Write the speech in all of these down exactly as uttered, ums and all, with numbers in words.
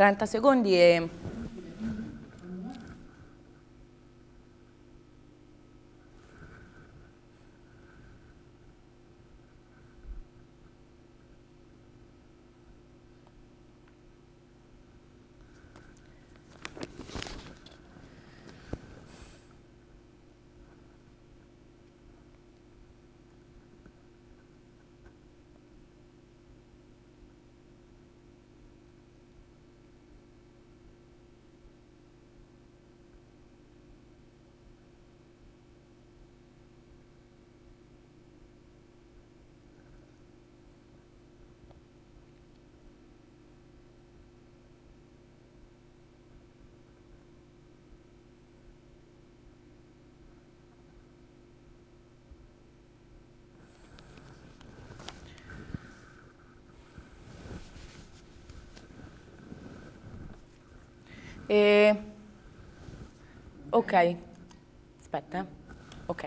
trenta secondi e... E... Ok, aspetta, eh. Ok.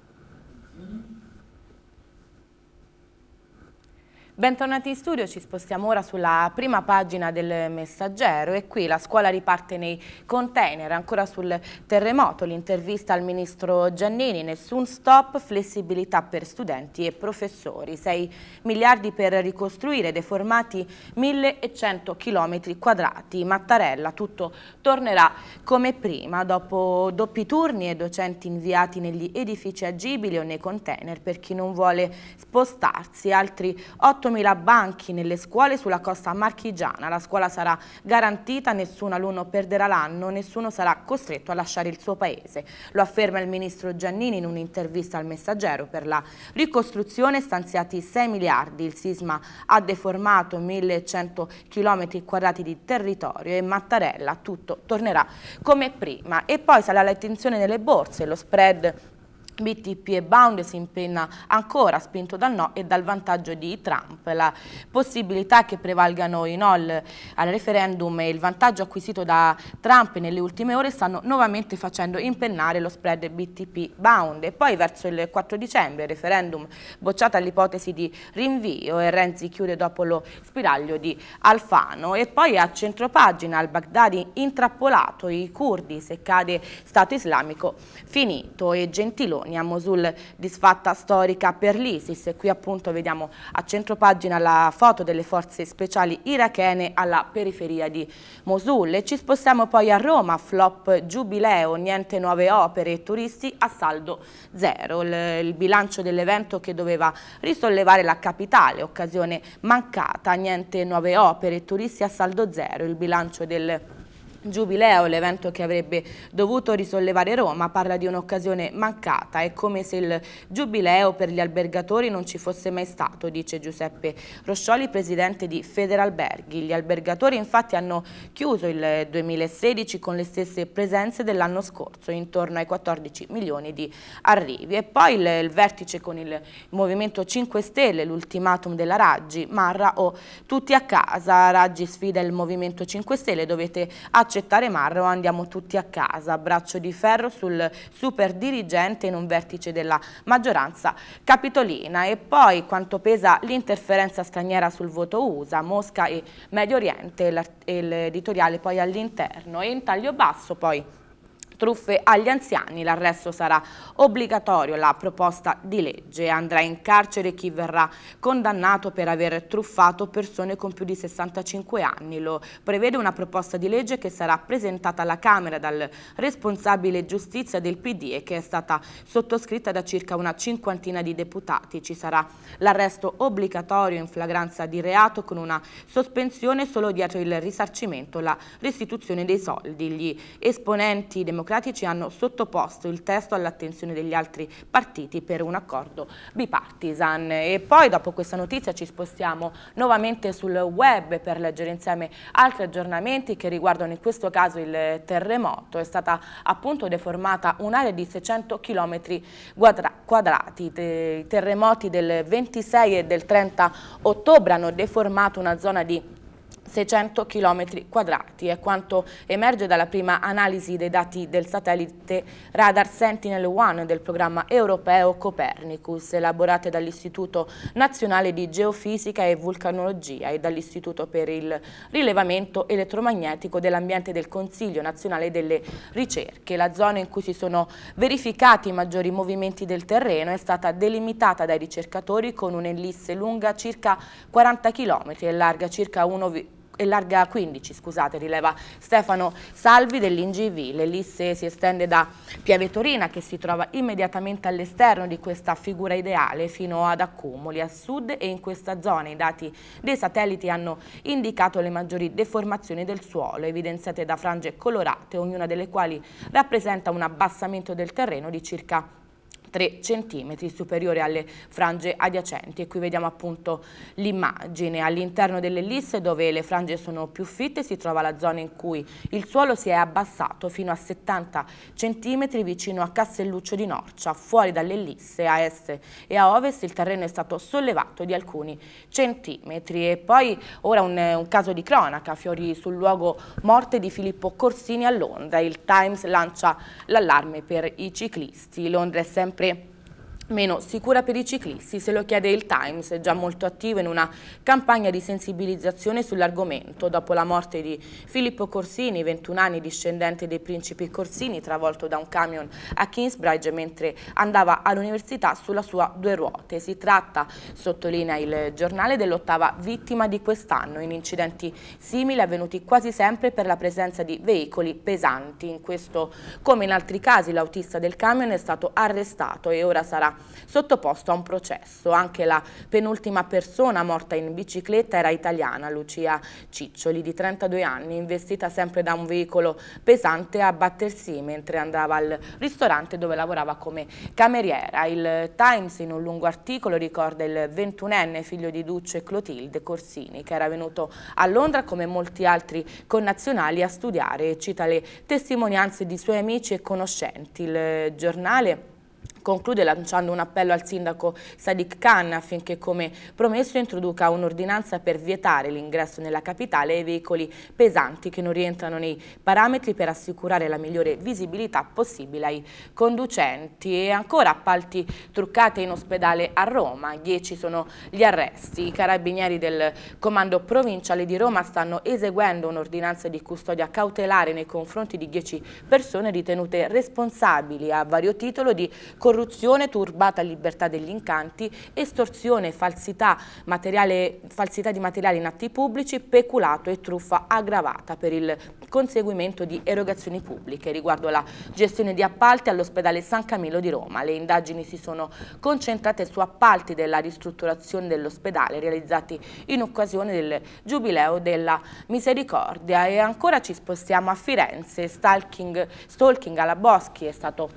Bentornati in studio, ci spostiamo ora sulla prima pagina del Messaggero e qui la scuola riparte nei container, ancora sul terremoto, l'intervista al ministro Giannini, nessun stop, flessibilità per studenti e professori, sei miliardi per ricostruire, deformati millecento chilometri quadrati, Mattarella, tutto tornerà come prima, dopo doppi turni e docenti inviati negli edifici agibili o nei container per chi non vuole spostarsi, altri ottomila banchi nelle scuole sulla costa marchigiana, la scuola sarà garantita, nessun alunno perderà l'anno, nessuno sarà costretto a lasciare il suo paese. Lo afferma il ministro Giannini in un'intervista al Messaggero. Per la ricostruzione stanziati sei miliardi, il sisma ha deformato millecento chilometri quadrati di territorio e Mattarella, tutto tornerà come prima. E poi sale la tensione nelle borse, lo spread B T P e Bund si impenna ancora, spinto dal no e dal vantaggio di Trump. La possibilità che prevalgano i no al, al referendum e il vantaggio acquisito da Trump nelle ultime ore stanno nuovamente facendo impennare lo spread B T P Bund. E poi verso il quattro dicembre, referendum bocciata l'ipotesi di rinvio e Renzi chiude dopo lo spiraglio di Alfano. E poi a centropagina al-Baghdadi intrappolato, i curdi, se cade Stato islamico finito, e Gentiloni a Mosul disfatta storica per l'ISIS. E qui appunto vediamo a centropagina la foto delle forze speciali irachene alla periferia di Mosul. E ci spostiamo poi a Roma, flop giubileo, niente nuove opere e turisti a saldo zero. Il, il bilancio dell'evento che doveva risollevare la capitale, occasione mancata, niente nuove opere e turisti a saldo zero. Il bilancio del Giubileo, l'evento che avrebbe dovuto risollevare Roma, parla di un'occasione mancata. È come se il giubileo per gli albergatori non ci fosse mai stato, dice Giuseppe Roscioli, presidente di Federalberghi. Gli albergatori infatti hanno chiuso il duemilasedici con le stesse presenze dell'anno scorso, intorno ai quattordici milioni di arrivi. E poi il, il vertice con il Movimento cinque Stelle, l'ultimatum della Raggi, Marra o tutti a casa. Raggi sfida il Movimento cinque Stelle, dovete accettare Marra o andiamo tutti a casa, braccio di ferro sul super dirigente in un vertice della maggioranza capitolina. E poi quanto pesa l'interferenza straniera sul voto U S A, Mosca e Medio Oriente, l'editoriale poi all'interno. E in taglio basso poi truffe agli anziani, l'arresto sarà obbligatorio, la proposta di legge, andrà in carcere chi verrà condannato per aver truffato persone con più di sessantacinque anni, lo prevede una proposta di legge che sarà presentata alla Camera dal responsabile giustizia del P D e che è stata sottoscritta da circa una cinquantina di deputati. Ci sarà l'arresto obbligatorio in flagranza di reato con una sospensione solo dietro il risarcimento, la restituzione dei soldi. Gli esponenti democratici hanno sottoposto il testo all'attenzione degli altri partiti per un accordo bipartisan. E poi dopo questa notizia ci spostiamo nuovamente sul web per leggere insieme altri aggiornamenti che riguardano in questo caso il terremoto. È stata appunto deformata un'area di seicento chilometri quadrati. I terremoti del ventisei e del trenta ottobre hanno deformato una zona di seicento chilometri quadrati, è quanto emerge dalla prima analisi dei dati del satellite radar Sentinel uno del programma europeo Copernicus, elaborate dall'Istituto Nazionale di Geofisica e Vulcanologia e dall'Istituto per il Rilevamento Elettromagnetico dell'Ambiente del Consiglio Nazionale delle Ricerche. La zona in cui si sono verificati i maggiori movimenti del terreno è stata delimitata dai ricercatori con un'ellisse lunga circa quaranta chilometri e larga circa uno e larga quindici, scusate, rileva Stefano Salvi dell'I N G V. L'ellisse si estende da Pieve Torina, che si trova immediatamente all'esterno di questa figura ideale, fino ad Accumoli a sud, e in questa zona i dati dei satelliti hanno indicato le maggiori deformazioni del suolo, evidenziate da frange colorate, ognuna delle quali rappresenta un abbassamento del terreno di circa tre centimetri, superiore alle frange adiacenti. E qui vediamo appunto l'immagine. All'interno dell'ellisse, dove le frange sono più fitte, si trova la zona in cui il suolo si è abbassato fino a settanta centimetri vicino a Castelluccio di Norcia. Fuori dall'ellisse, a est e a ovest, il terreno è stato sollevato di alcuni centimetri. E poi ora un, un caso di cronaca: fiori sul luogo morte di Filippo Corsini a Londra. Il Times lancia l'allarme per i ciclisti. Londra è sempre meno sicura per i ciclisti, se lo chiede il Times, già molto attivo in una campagna di sensibilizzazione sull'argomento dopo la morte di Filippo Corsini, ventuno anni, discendente dei principi Corsini, travolto da un camion a Kingsbridge mentre andava all'università sulla sua due ruote. Si tratta, sottolinea il giornale, dell'ottava vittima di quest'anno, in incidenti simili avvenuti quasi sempre per la presenza di veicoli pesanti. In questo, come in altri casi, l'autista del camion è stato arrestato e ora sarà sottoposto a un processo. Anche la penultima persona morta in bicicletta era italiana, Lucia Ciccioli, di trentadue anni, investita sempre da un veicolo pesante a Battersea mentre andava al ristorante dove lavorava come cameriera. Il Times, in un lungo articolo, ricorda il ventunenne figlio di Duccio e Clotilde Corsini, che era venuto a Londra come molti altri connazionali a studiare, e cita le testimonianze di suoi amici e conoscenti. Il giornale conclude lanciando un appello al sindaco Sadiq Khan affinché, come promesso, introduca un'ordinanza per vietare l'ingresso nella capitale ai veicoli pesanti che non rientrano nei parametri, per assicurare la migliore visibilità possibile ai conducenti. E ancora appalti truccati in ospedale a Roma. Dieci sono gli arresti. I carabinieri del comando provinciale di Roma stanno eseguendo un'ordinanza di custodia cautelare nei confronti di dieci persone ritenute responsabili a vario titolo di corruzione, turbata libertà degli incanti, estorsione, falsità, materiale, falsità di materiali in atti pubblici, peculato e truffa aggravata per il conseguimento di erogazioni pubbliche. Riguardo la gestione di appalti all'ospedale San Camillo di Roma, le indagini si sono concentrate su appalti della ristrutturazione dell'ospedale realizzati in occasione del Giubileo della Misericordia. E ancora ci spostiamo a Firenze. Stalking, stalking alla Boschi è stato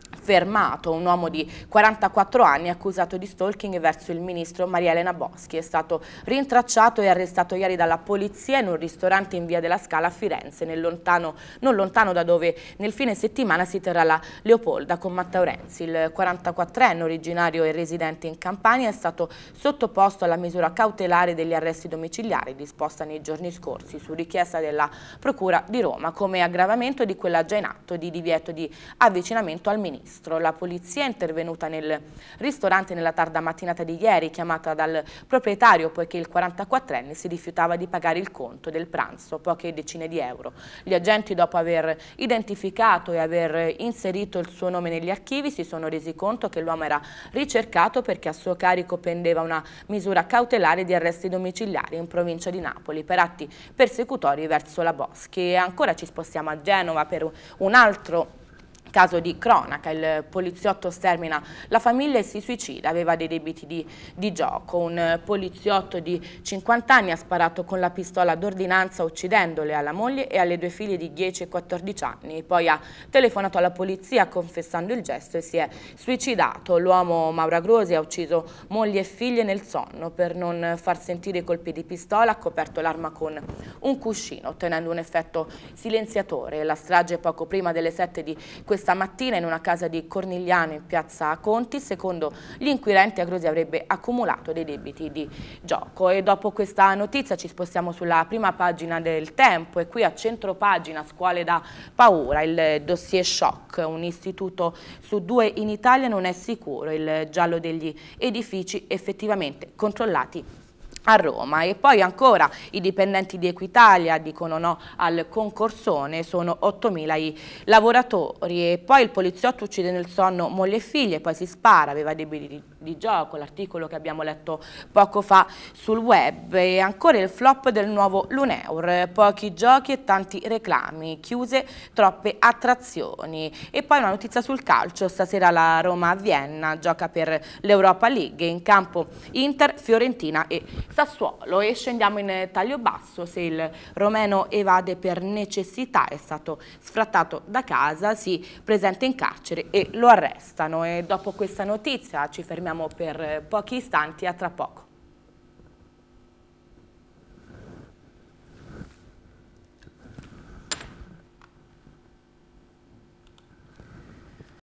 fermato un uomo di quarantaquattro anni accusato di stalking verso il ministro Maria Elena Boschi. È stato rintracciato e arrestato ieri dalla polizia in un ristorante in via della Scala a Firenze, nel lontano, non lontano da dove nel fine settimana si terrà la Leopolda con Matteo Renzi. Il quarantaquattrenne, originario e residente in Campania, è stato sottoposto alla misura cautelare degli arresti domiciliari disposta nei giorni scorsi su richiesta della Procura di Roma, come aggravamento di quella già in atto di divieto di avvicinamento al ministro. La polizia è intervenuta nel ristorante nella tarda mattinata di ieri, chiamata dal proprietario poiché il quarantaquattrenne si rifiutava di pagare il conto del pranzo, poche decine di euro. Gli agenti, dopo aver identificato e aver inserito il suo nome negli archivi, si sono resi conto che l'uomo era ricercato perché a suo carico pendeva una misura cautelare di arresti domiciliari in provincia di Napoli per atti persecutori verso la Boschi. E ancora ci spostiamo a Genova per un altro caso di cronaca. Il poliziotto stermina la famiglia e si suicida, aveva dei debiti di, di gioco. Un poliziotto di cinquanta anni ha sparato con la pistola d'ordinanza uccidendole alla moglie e alle due figlie di dieci e quattordici anni, poi ha telefonato alla polizia confessando il gesto e si è suicidato. L'uomo Mauragrosi ha ucciso moglie e figlie nel sonno. Per non far sentire i colpi di pistola ha coperto l'arma con un cuscino, ottenendo un effetto silenziatore. La strage poco prima delle sette di questa mattina in una casa di Cornigliano in piazza Conti. Secondo gli inquirenti Agrosi avrebbe accumulato dei debiti di gioco. E dopo questa notizia ci spostiamo sulla prima pagina del Tempo e qui a centropagina scuole da paura, il dossier shock, un istituto su due in Italia non è sicuro, il giallo degli edifici effettivamente controllati a Roma. E poi ancora i dipendenti di Equitalia dicono no al concorsone, sono ottomila i lavoratori. E poi il poliziotto uccide nel sonno moglie e figlie, poi si spara, aveva debiti di, di gioco, l'articolo che abbiamo letto poco fa sul web. E ancora il flop del nuovo Luneur, pochi giochi e tanti reclami, chiuse troppe attrazioni. E poi una notizia sul calcio, stasera la Roma a Vienna gioca per l'Europa League, in campo Inter, Fiorentina e Sassuolo. E scendiamo in taglio basso, se il romeno evade per necessità, è stato sfrattato da casa, si presenta in carcere e lo arrestano. E dopo questa notizia ci fermiamo per pochi istanti, a tra poco.